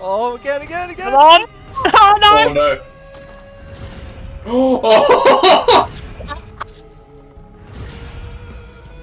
Oh, again. Come on! Oh no! Oh no. Oh!